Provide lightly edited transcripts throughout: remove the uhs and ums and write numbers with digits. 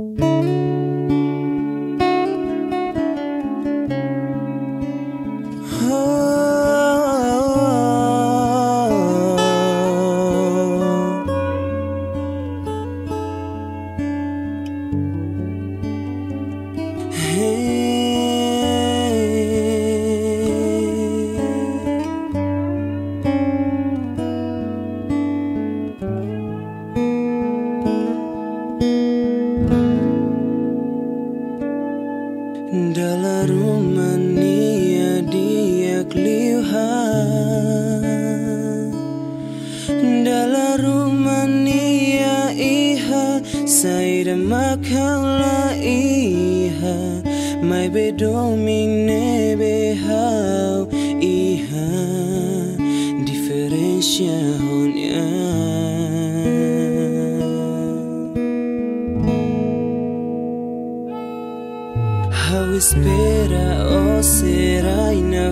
Dalam Rumania dia keliuhan, dalam Rumania iha saya makala iha mai bedoming nebe hau iha diferencia honya. How espera o será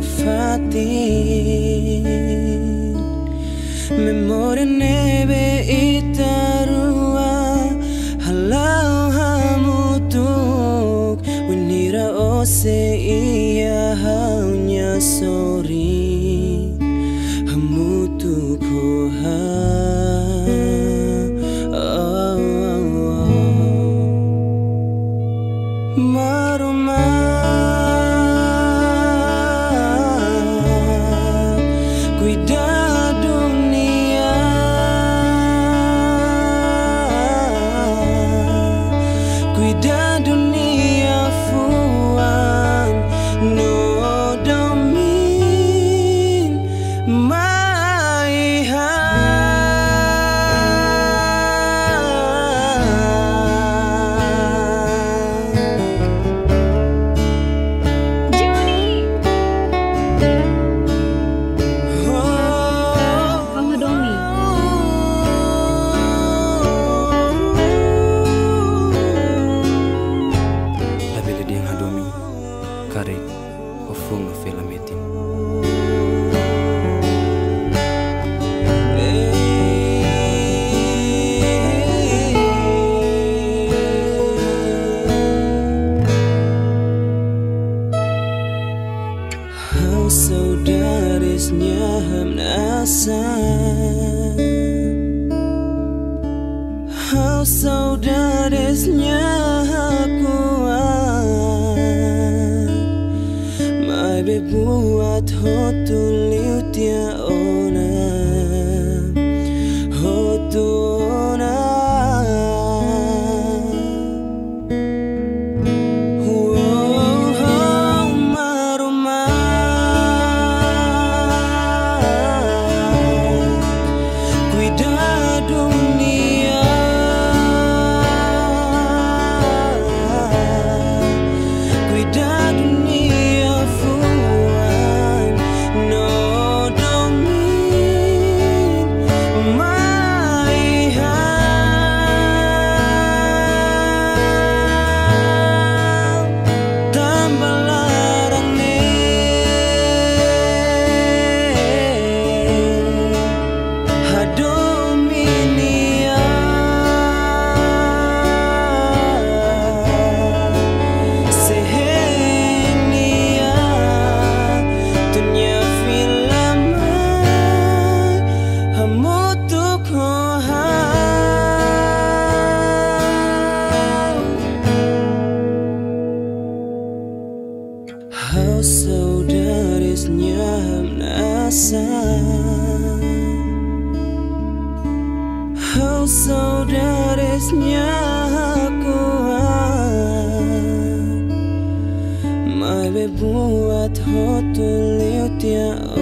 inafatin memoria nebe itarua halau hamutuk winira o se ia haunya sorry hamutuk ha. Kare ofung filametin. How saudarisnya hamnasa, how saudarisnya buat hotu liu tia ona hotu ona maruma cuida dunia cuida dunia. How saudarisnya hamnasa, how saudarisnya kuat mai bebuat hotu liu tia